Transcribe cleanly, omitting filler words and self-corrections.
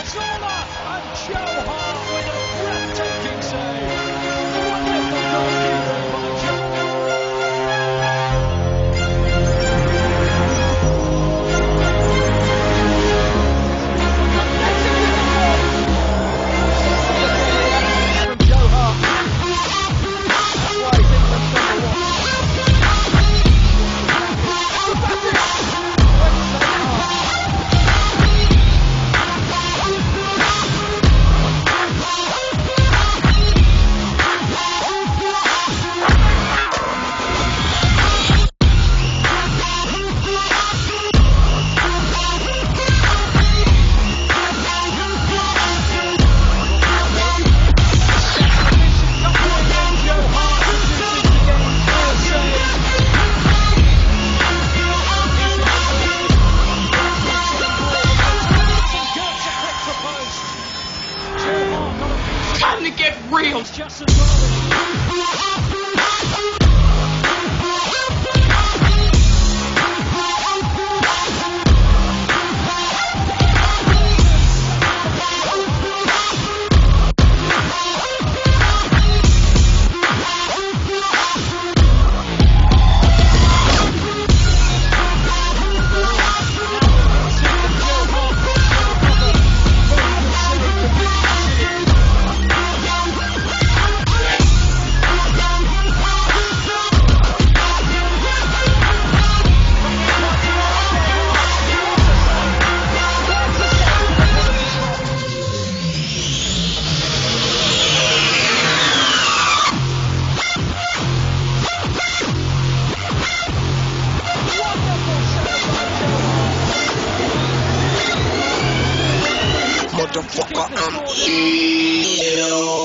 Zola and Joe Hart with a breathtaking save. Wonderful goalkeeping by Joe. From Joe Hart. That's why he's England's number one. Time to get real. It's just as well. Motherfucker, I'm ill.